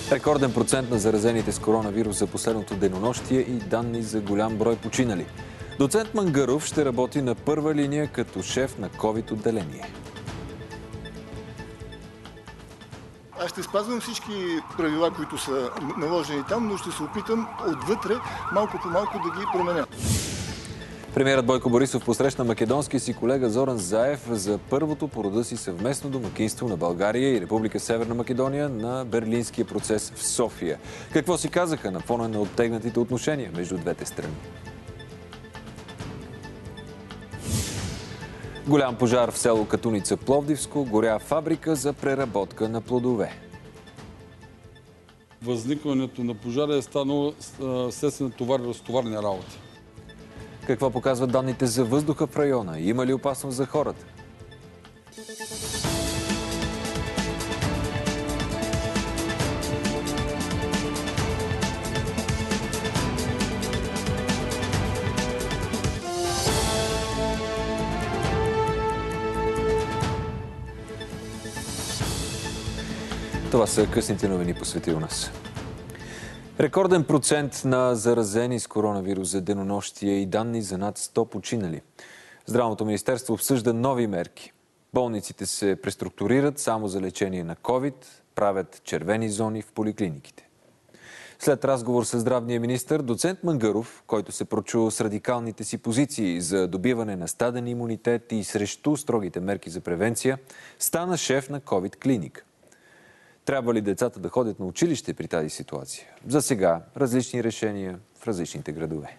Рекорден процент на заразените с коронавирус за последното денонощие и данни за голям брой починали. Доцент Мангаров ще работи на първа линия като шеф на COVID отделение. Аз ще спазвам всички правила, които са наложени там, но ще се опитам отвътре малко по малко да ги променя. Премиерът Бойко Борисов посрещна македонския си колега Зоран Заев за първото по рода си съвместно домакинство на България и Република Северна Македония на Берлинския процес в София. Какво си казаха на фона на оттегнатите отношения между двете страни? Голям пожар в село Катуница, Пловдивско, горя фабрика за преработка на плодове. Възникването на пожара е станало следствие на разтоварни работи. Какво показват данните за въздуха в района? Има ли опасност за хората? Това са късните новини по Свети у нас. Рекорден процент на заразени с коронавирус за денонощие и данни за над 100 починали. Здравното министерство обсъжда нови мерки. Болниците се преструктурират само за лечение на COVID, правят червени зони в поликлиниките. След разговор с здравния министър, доцент Мангаров, който се прочу с радикалните си позиции за добиване на стаден имунитет и срещу строгите мерки за превенция, стана шеф на COVID клиника. Трябва ли децата да ходят на училище при тази ситуация? За сега различни решения в различните градове.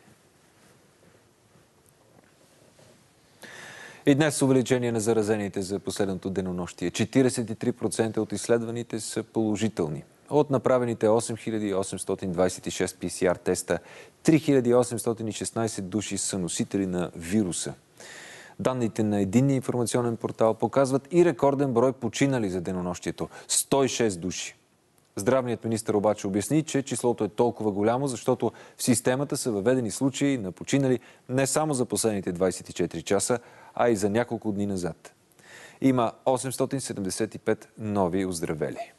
И днес увеличение на заразените за последното денонощие. 43% от изследваните са положителни. От направените 8826 PCR теста, 3816 души са носители на вируса. Данните на единния информационен портал показват и рекорден брой починали за денонощието – 106 души. Здравният министър обаче обясни, че числото е толкова голямо, защото в системата са въведени случаи на починали не само за последните 24 часа, а и за няколко дни назад. Има 875 нови оздравели.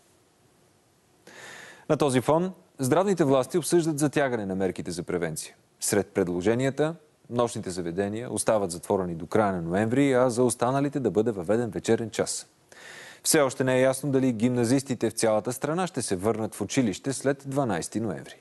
На този фон здравните власти обсъждат затягане на мерките за превенция. Сред предложенията нощните заведения остават затворени до края на ноември, а за останалите да бъде въведен вечерен час. Все още не е ясно дали гимназистите в цялата страна ще се върнат в училище след 12 ноември.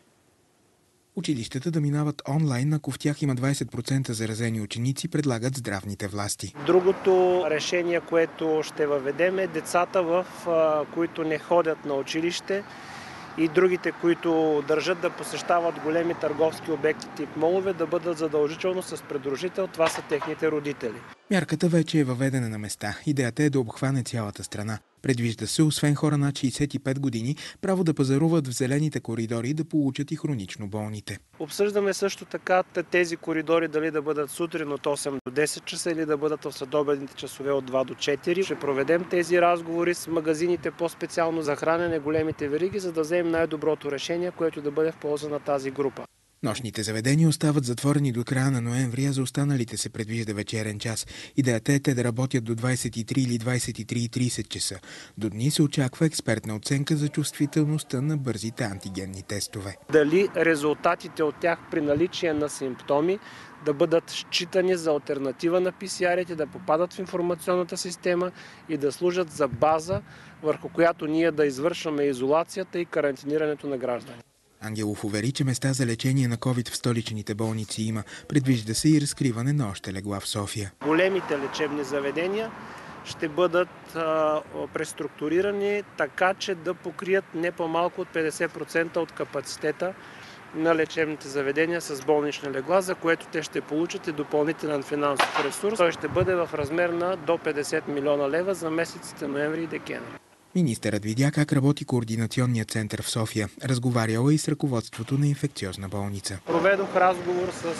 Училищата да минават онлайн, ако в тях има 20% заразени ученици, предлагат здравните власти. Другото решение, което ще въведем е децата, които не ходят на училище, и другите, които държат да посещават големи търговски обекти тип молове, да бъдат задължително с придружител. Това са техните родители. Мярката вече е въведена на места. Идеята е да обхване цялата страна. Предвижда се, освен хора над 65 години, право да пазаруват в зелените коридори да получат и хронично болните. Обсъждаме също така тези коридори дали да бъдат сутрин от 8 до 10 часа или да бъдат в следобедните часове от 2 до 4. Ще проведем тези разговори с магазините, по-специално за хранене, големите вериги, за да вземем най-доброто решение, което да бъде в полза на тази група. Нощните заведения остават затворени до края на ноември, а за останалите се предвижда вечерен час. Идеята е те да работят до 23 или 23:30 часа. До дни се очаква експертна оценка за чувствителността на бързите антигенни тестове. Дали резултатите от тях при наличие на симптоми да бъдат считани за алтернатива на PCR-ите, да попадат в информационната система и да служат за база, върху която ние да извършваме изолацията и карантинирането на граждани. Ангелов увери, че места за лечение на COVID в столичните болници има. Предвижда се и разкриване на още легла в София. Големите лечебни заведения ще бъдат преструктурирани така, че да покрият не по-малко от 50% от капацитета на лечебните заведения с болнични легла, за което те ще получат и допълнителен финансов ресурс. Той ще бъде в размер на до 50 милиона лева за месеците ноември и декември. Министърът видя как работи координационният център в София. Разговаряла и с ръководството на инфекциозна болница. Проведох разговор с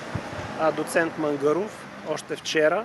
доцент Мангаров още вчера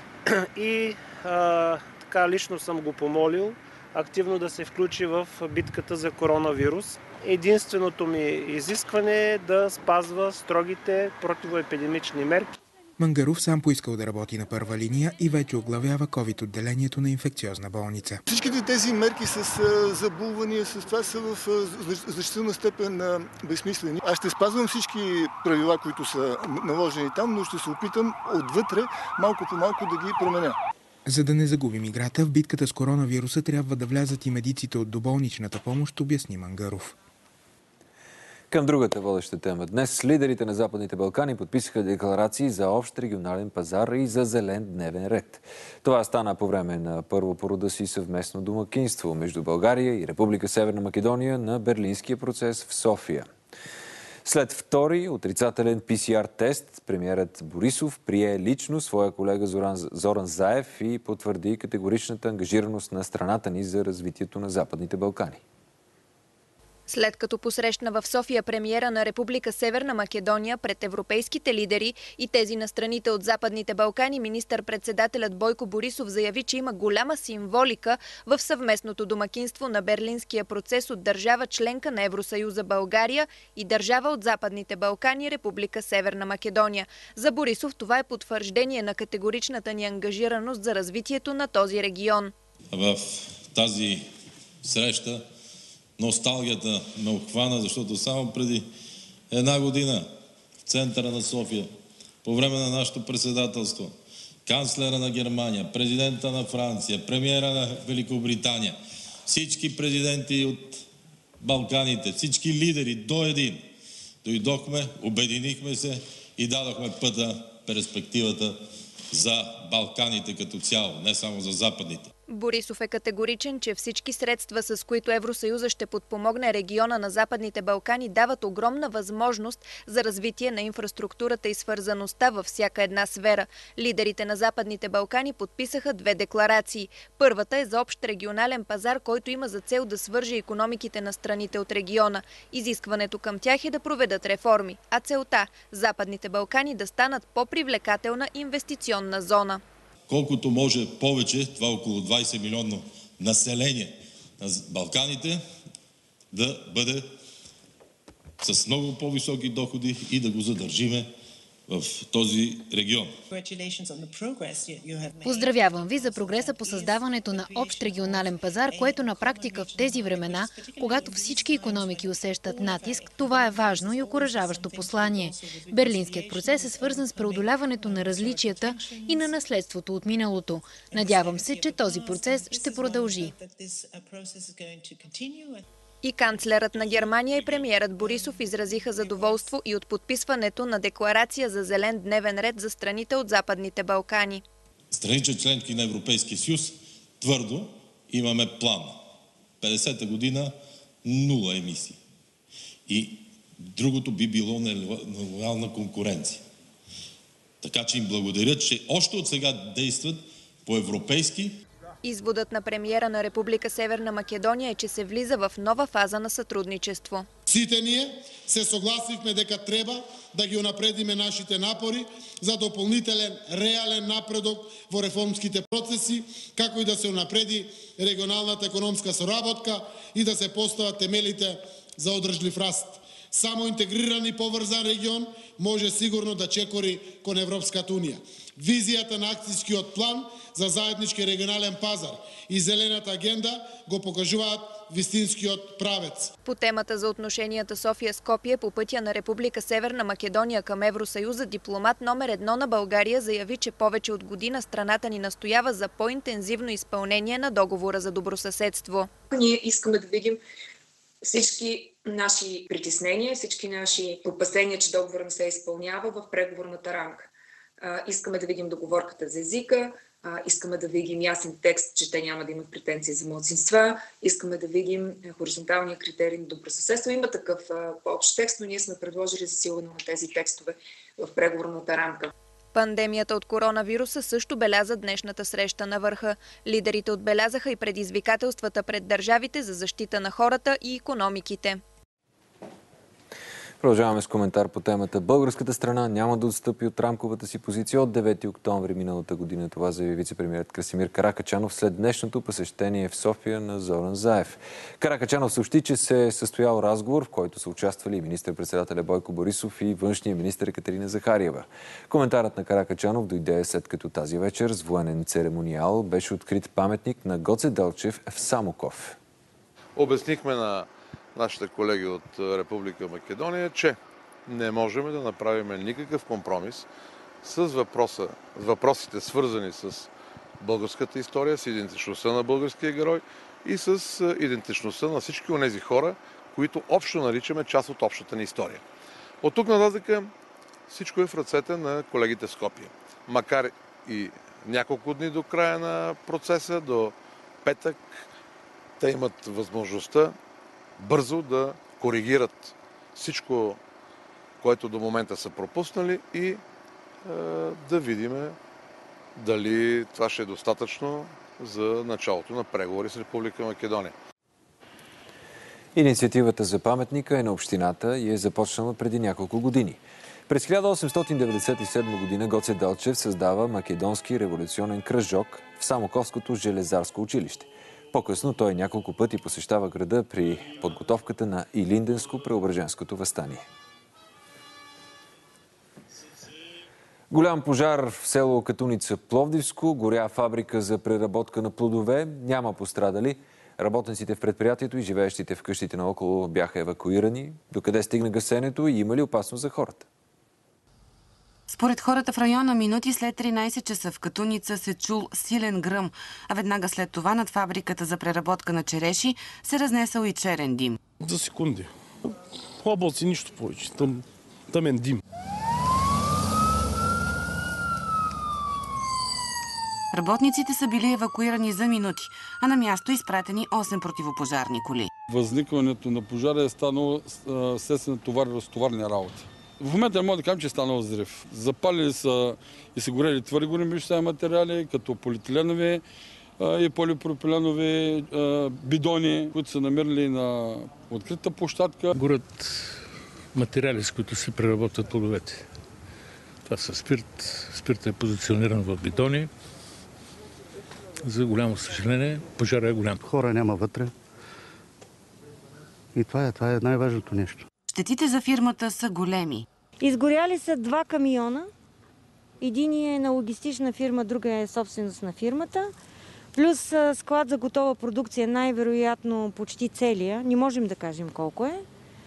и така лично съм го помолил активно да се включи в битката за коронавирус. Единственото ми изискване е да спазва строгите противоепидемични мерки. Мангаров сам поискал да работи на първа линия и вече оглавява COVID-отделението на инфекциозна болница. Всичките тези мерки с забулвания, с това са в значителна степен безсмислени. Аз ще спазвам всички правила, които са наложени там, но ще се опитам отвътре малко по малко да ги променя. За да не загубим играта, в битката с коронавируса трябва да влязат и медиците от доболничната помощ, обясни Мангаров. Към другата водеща тема. Днес лидерите на Западните Балкани подписаха декларации за общ регионален пазар и за зелен дневен ред. Това стана по време на първо по рода си съвместно домакинство между България и Република Северна Македония на Берлинския процес в София. След втори отрицателен PCR тест, премиерът Борисов прие лично своя колега Зоран Заев и потвърди категоричната ангажираност на страната ни за развитието на Западните Балкани. След като посрещна в София премиера на Република Северна Македония пред европейските лидери и тези на страните от Западните Балкани, министър-председателят Бойко Борисов заяви, че има голяма символика в съвместното домакинство на Берлинския процес от държава членка на Евросъюза България и държава от Западните Балкани Република Северна Македония. За Борисов това е потвърждение на категоричната ни ангажираност за развитието на този регион. В тази среща носталгията ме обхвана, защото само преди една година в центъра на София, по време на нашето председателство, канцлера на Германия, президента на Франция, премиера на Великобритания, всички президенти от Балканите, всички лидери до един, дойдохме, обединихме се и дадохме пътя, перспективата за Балканите като цяло, не само за западните. Борисов е категоричен, че всички средства, с които Евросъюза ще подпомогне региона на Западните Балкани, дават огромна възможност за развитие на инфраструктурата и свързаността във всяка една сфера. Лидерите на Западните Балкани подписаха две декларации. Първата е за общ регионален пазар, който има за цел да свърже икономиките на страните от региона. Изискването към тях е да проведат реформи, а целта – Западните Балкани да станат по-привлекателна инвестиционна зона. Колкото може повече, това около 20 милионно население на Балканите, да бъде с много по-високи доходи и да го задържиме в този регион. Поздравявам ви за прогреса по създаването на общ регионален пазар, което на практика в тези времена, когато всички икономики усещат натиск, това е важно и окуражаващо послание. Берлинският процес е свързан с преодоляването на различията и на наследството от миналото. Надявам се, че този процес ще продължи. И канцлерът на Германия и премиерът Борисов изразиха задоволство и от подписването на декларация за зелен дневен ред за страните от Западните Балкани. Страните членки на Европейския съюз твърдо имаме план. 50-та година нула емисии. И другото би било нелоялна конкуренция. Така че им благодаря, че още от сега действат по-европейски. Изводът на премиера на Република Северна Македония е, че се влиза в нова фаза на сътрудничество. Сите ние се согласивме дека треба да ги унапредиме нашите напори за дополнителен реален напредок во реформските процеси, како и да се унапреди регионалната економска соработка и да се постават темелите за одржлив раст. Само интегриран и поврзан регион може сигурно да чекори кон Европската унија. Визијата на акцијскиот план за заеднички регионален пазар и зелената агенда го покажуваат вистинскиот правец. По темата за отношенията София-Скопие по пътя на Република Северна Македония към Евросъюза, дипломат номер 1 на България заяви, че повече от година страната ни настоява за по-интензивно изпълнение на договора за добросъседство. Ние искаме да видим всички наши притеснения, всички наши опасения, че договор не се изпълнява в преговорната рамка. Искаме да видим договорката за езика, искаме да видим ясен текст, че те няма да имат претенции за малцинства, искаме да видим хоризонталния критерий на добросъседство. Има такъв общ текст, но ние сме предложили засилване на тези текстове в преговорната рамка. Пандемията от коронавируса също беляза днешната среща на върха. Лидерите отбелязаха и предизвикателствата пред държавите за защита на хората и икономиките. Продължаваме с коментар по темата. Българската страна няма да отстъпи от рамковата си позиция от 9 октомври миналата година. Това заяви вице-премиерът Красимир Каракачанов след днешното посещение в София на Зоран Заев. Каракачанов съобщи, че се е състоял разговор, в който са участвали министър-председателя Бойко Борисов и външния министър Екатерина Захариева. Коментарът на Каракачанов дойде след като тази вечер с военен церемониал беше открит паметник на Гоце Делчев в Самоков. Обяснихме на нашите колеги от Република Македония, че не можем да направим никакъв компромис с въпросите, свързани с българската история, с идентичността на българския герой и с идентичността на всички онези хора, които общо наричаме част от общата ни история. От тук нататък всичко е в ръцете на колегите в Скопие. Макар и няколко дни до края на процеса, до петък, те имат възможността бързо да коригират всичко, което до момента са пропуснали и да видим дали това ще е достатъчно за началото на преговори с Република Македония. Инициативата за паметника е на общината и е започнала преди няколко години. През 1897 година Гоце Делчев създава Македонски революционен кръжок в Самоковското железарско училище. По-късно той няколко пъти посещава града при подготовката на Илинденско-Преображенското въстание. Голям пожар в село Катуница, Пловдивско. Горя фабрика за преработка на плодове. Няма пострадали. Работниците в предприятието и живеещите в къщите наоколо бяха евакуирани. Докъде стигна гасенето и има ли опасност за хората? Според хората в района, минути след 13 часа в Катуница се чул силен гръм, а веднага след това над фабриката за преработка на череши се разнесъл и черен дим. За секунди. Облаци, нищо повече. Тъмен дим. Работниците са били евакуирани за минути, а на място изпратени 8 противопожарни коли. Възникването на пожара е станало следствие на разтоварни работи. В момента не мога да кажем, че е станал взрив. Запалили са и са горели твърди горни материали, като полиетиленови и полипропиленови бидони, които са намерили на открита площадка. Горят материали, с които се преработват плодовете. Това са спирт. Спиртът е позициониран в бидони. За голямо съжаление, пожарът е голям. Хора няма вътре. И това е най-важното нещо. Щетите за фирмата са големи. Изгоряли са 2 камиона. Един е на логистична фирма, друга е собственост на фирмата. Плюс склад за готова продукция, най-вероятно почти целия. Не можем да кажем колко е.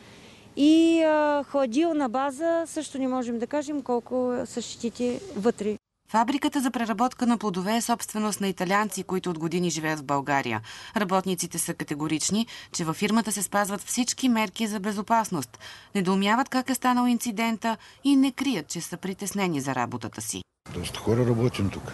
И хладилна база също не можем да кажем колко са щетите вътре. Фабриката за преработка на плодове е собственост на италианци, които от години живеят в България. Работниците са категорични, че във фирмата се спазват всички мерки за безопасност. Недоумяват как е станал инцидента и не крият, че са притеснени за работата си. Доста хора работим тук.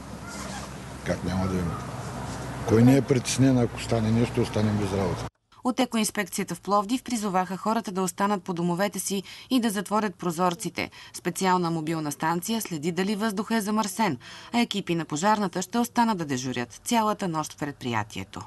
Как няма да има? Кой не е притеснен, ако стане нещо, останем без работа? От екоинспекцията в Пловдив призоваха хората да останат по домовете си и да затворят прозорците. Специална мобилна станция следи дали въздухът е замърсен, а екипи на пожарната ще останат да дежурят цялата нощ в предприятието.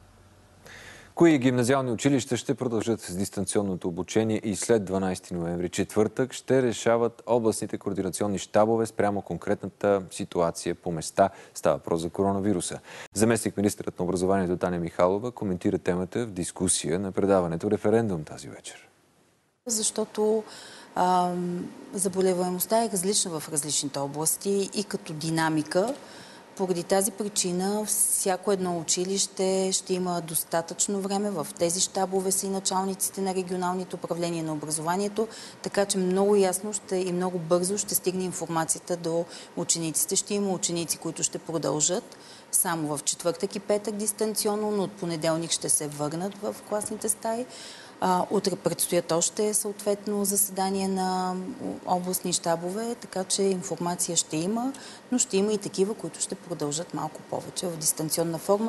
Кои гимназиални училища ще продължат с дистанционното обучение и след 12 ноември, четвъртък, ще решават областните координационни щабове спрямо конкретната ситуация по места. Става въпрос за коронавируса. Заместник министърът на образованието Таня Михайлова коментира темата в дискусия на предаването Референдум тази вечер. Защото заболеваемостта е различна в различните области и като динамика. Поради тази причина всяко едно училище ще има достатъчно време. В тези щабове са и началниците на регионалните управления на образованието, така че много ясно и много бързо ще стигне информацията до учениците. Ще има ученици, които ще продължат само в четвъртък и петък дистанционно, но от понеделник ще се върнат в класните стаи. Утре предстоят още съответно заседания на областни щабове, така че информация ще има, но ще има и такива, които ще продължат малко повече в дистанционна форма.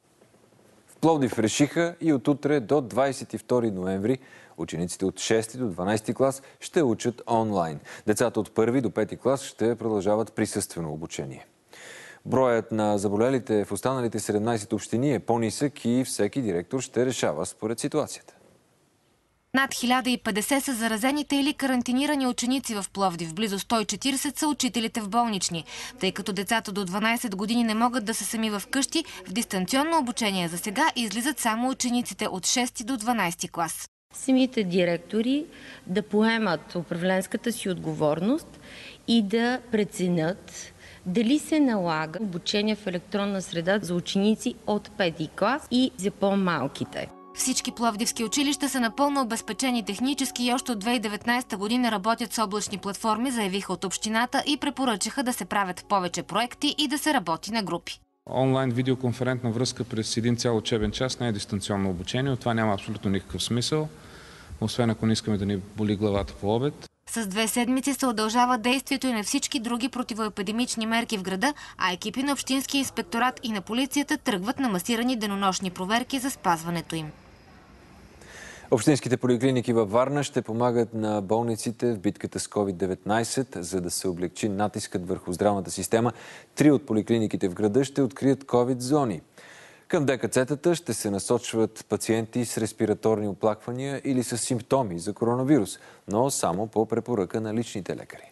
В Пловдив решиха и от утре до 22 ноември учениците от 6 до 12 клас ще учат онлайн. Децата от 1 до 5 клас ще продължават присъствено обучение. Броят на заболелите в останалите 17 общини е по-нисък и всеки директор ще решава според ситуацията. Над 1050 са заразените или карантинирани ученици в Пловдив. Близо 140 са учителите в болнични. Тъй като децата до 12 години не могат да са сами в къщи, в дистанционно обучение за сега излизат само учениците от 6 до 12 клас. Самите директори да поемат управленската си отговорност и да преценят дали се налага обучение в електронна среда за ученици от 5 клас и за по-малките. Всички пловдивски училища са напълно обезпечени технически и още от 2019 година работят с облачни платформи, заявиха от общината и препоръчаха да се правят повече проекти и да се работи на групи. Онлайн видеоконферентна връзка през един цял учебен час не е дистанционно обучение. От това няма абсолютно никакъв смисъл, освен ако не искаме да ни боли главата по обед. С 2 седмици се удължава действието и на всички други противоепидемични мерки в града, а екипи на Общинския инспекторат и на полицията тръгват на масирани денонощни проверки за спазването им. Общинските поликлиники във Варна ще помагат на болниците в битката с COVID-19, за да се облегчи натискът върху здравната система. 3 от поликлиниките в града ще открият COVID-зони. Към ДКЦ-тата ще се насочват пациенти с респираторни оплаквания или с симптоми за коронавирус, но само по препоръка на личните лекари.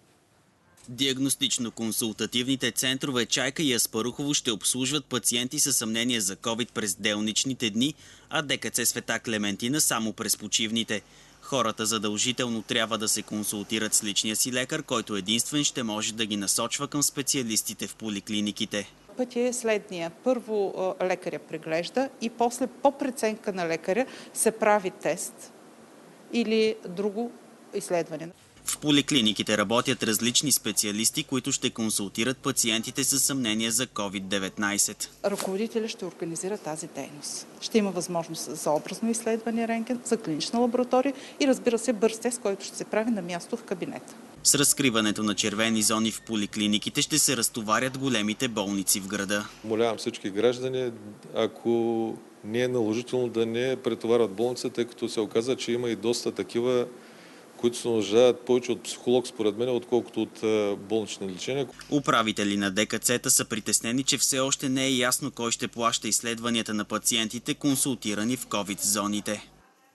Диагностично-консултативните центрове Чайка и Аспарухово ще обслужват пациенти със съмнение за COVID през делничните дни, а ДКЦ Света Клементина само през почивните. Хората задължително трябва да се консултират с личния си лекар, който единствен ще може да ги насочва към специалистите в поликлиниките. Пътя е следния. Първо лекаря преглежда и после по преценка на лекаря се прави тест или друго изследване. В поликлиниките работят различни специалисти, които ще консултират пациентите със съмнение за COVID-19. Ръководителят ще организира тази дейност. Ще има възможност за образно изследване рентген, за клинична лаборатория и разбира се бърз тест, който ще се прави на място в кабинета. С разкриването на червени зони в поликлиниките ще се разтоварят големите болници в града. Молявам всички граждани, ако не е наложително да не претоварват болница, тъй като се оказа, че има и доста такива, които се нуждаят повече от психолог, според мен, отколкото от болнично лечение. Управители на ДКЦ-та са притеснени, че все още не е ясно кой ще плаща изследванията на пациентите, консултирани в COVID-зоните.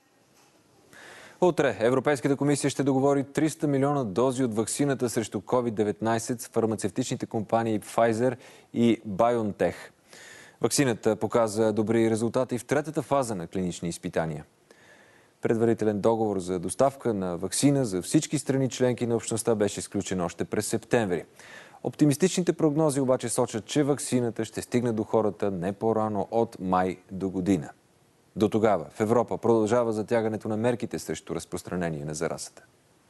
Утре Европейската комисия ще договори 300 милиона дози от ваксината срещу COVID-19 с фармацевтичните компании Pfizer и BioNTech. Ваксината показа добри резултати в третата фаза на клинични изпитания. Предварителен договор за доставка на ваксина за всички страни членки на общността беше сключен още през септември. Оптимистичните прогнози обаче сочат, че ваксината ще стигне до хората не по-рано от май до година. До тогава в Европа продължава затягането на мерките срещу разпространение на заразата.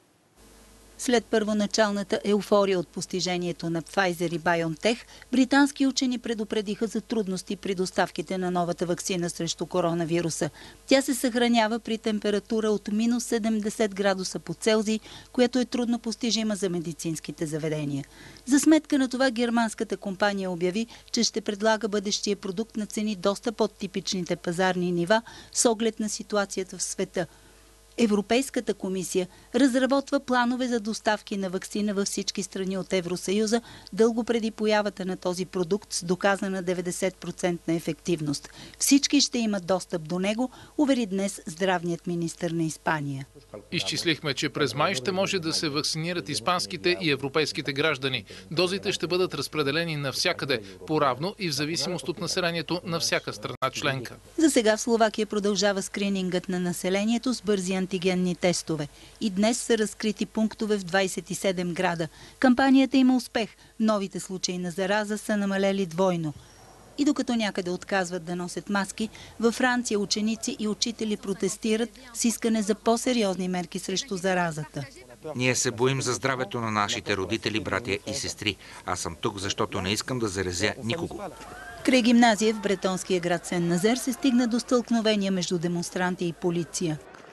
След първоначалната еуфория от постижението на Pfizer и BioNTech, британски учени предупредиха за трудности при доставките на новата ваксина срещу коронавируса. Тя се съхранява при температура от минус 70 градуса по Целзий, която е трудно постижима за медицинските заведения. За сметка на това германската компания обяви, че ще предлага бъдещия продукт на цени доста под типичните пазарни нива с оглед на ситуацията в света. Европейската комисия разработва планове за доставки на ваксина във всички страни от Евросъюза дълго преди появата на този продукт с доказана 90% ефективност. Всички ще имат достъп до него, увери днес здравният министър на Испания. Изчислихме, че през май ще може да се вакцинират испанските и европейските граждани. Дозите ще бъдат разпределени навсякъде, по-равно и в зависимост от населението на всяка страна членка. За сега в Словакия продължава скринингът на населението с бързи антигенни тестове. И днес са разкрити пунктове в 27 града. Кампанията има успех. Новите случаи на зараза са намалели двойно. И докато някъде отказват да носят маски, във Франция ученици и учители протестират с искане за по-сериозни мерки срещу заразата. Ние се боим за здравето на нашите родители, братя и сестри. Аз съм тук, защото не искам да заразя никого. Край гимназия в бретонския град Сен-Назер се стигна до стълкновения между демонстранти и полиция.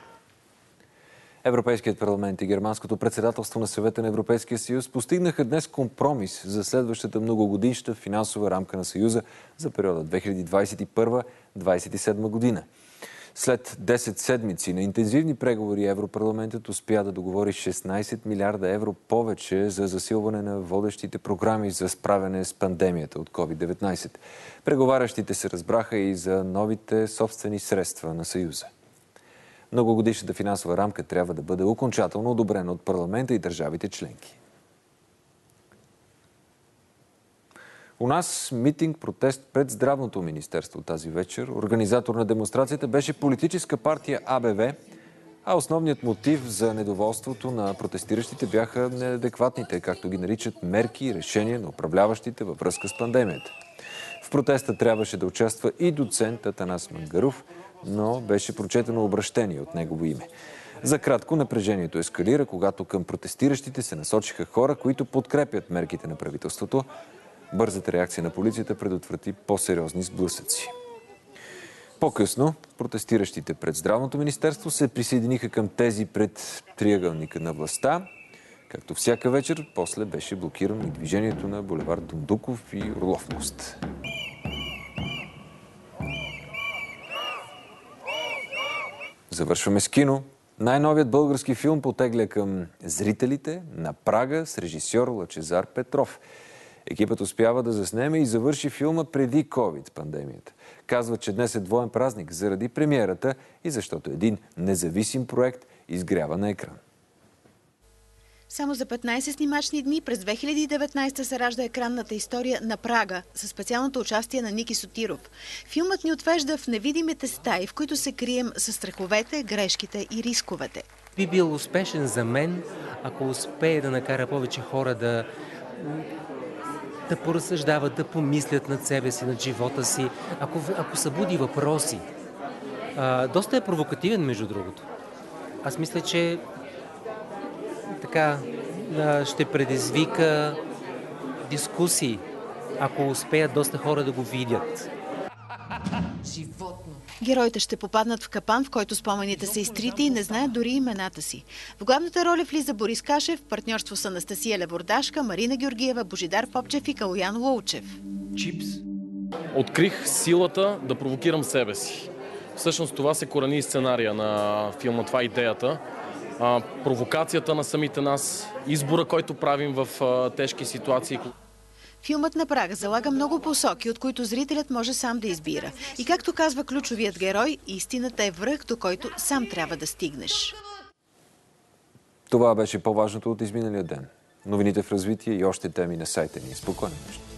Европейският парламент и германското председателство на Съвета на Европейския съюз постигнаха днес компромис за следващата многогодишна финансова рамка на Съюза за периода 2021-2027 година. След 10 седмици на интензивни преговори Европарламентът успя да договори 16 милиарда евро повече за засилване на водещите програми за справяне с пандемията от COVID-19. Преговарящите се разбраха и за новите собствени средства на Съюза. Многогодишната финансова рамка трябва да бъде окончателно одобрена от парламента и държавите членки. У нас митинг-протест пред Здравното министерство тази вечер. Организатор на демонстрацията беше политическа партия АБВ, а основният мотив за недоволството на протестиращите бяха неадекватните, както ги наричат, мерки и решения на управляващите във връзка с пандемията. В протеста трябваше да участва и доцент Атанас Мангаров, но беше прочетено обръщение от негово име. За кратко напрежението ескалира, когато към протестиращите се насочиха хора, които подкрепят мерките на правителството. Бързата реакция на полицията предотврати по-сериозни сблъсъци. По-късно протестиращите пред Здравното министерство се присъединиха към тези пред триъгълника на властта. Както всяка вечер, после беше блокирано и движението на булевард Дондуков и Орлов мост. Завършваме с кино. Най-новият български филм потегля към зрителите на прага с режисьор Лъчезар Петров. Екипът успява да заснеме и завърши филма преди COVID-пандемията. Казва, че днес е двоен празник заради премиерата и защото един независим проект изгрява на екран. Само за 15 снимачни дни през 2019 се ражда екранната история на прага със специалното участие на Ники Сотиров. Филмът ни отвежда в невидимите стаи, в които се крием със страховете, грешките и рисковете. Би бил успешен за мен, ако успее да накара повече хора да поразсъждават, да помислят над себе си, над живота си, ако събуди въпроси. Доста е провокативен, между другото. Аз мисля, че така ще предизвика дискусии, ако успеят доста хора да го видят. Героите ще попаднат в капан, в който спомените са изтрити и не знаят дори имената си. В главната роля влиза Борис Кашев, в партньорство с Анастасия Левордашка, Марина Георгиева, Божидар Попчев и Калоян Лоучев. Чипс. Открих силата да провокирам себе си. Всъщност това се корени сценария на филма, това е идеята. Провокацията на самите нас, избора, който правим в тежки ситуации. Филмът на прага залага много посоки, от които зрителят може сам да избира. И както казва ключовият герой, истината е връх, до който сам трябва да стигнеш. Това беше по-важното от изминалия ден. Новините в развитие и още теми на сайта ни. Спокойна нощ.